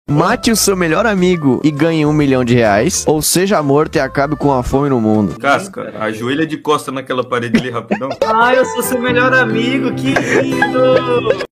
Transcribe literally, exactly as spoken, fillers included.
Mate o seu melhor amigo e ganhe um milhão de reais, ou seja morto e acabe com a fome no mundo. Casca, ajoelha de costa naquela parede ali rapidão. Ah, eu sou seu melhor amigo, que lindo!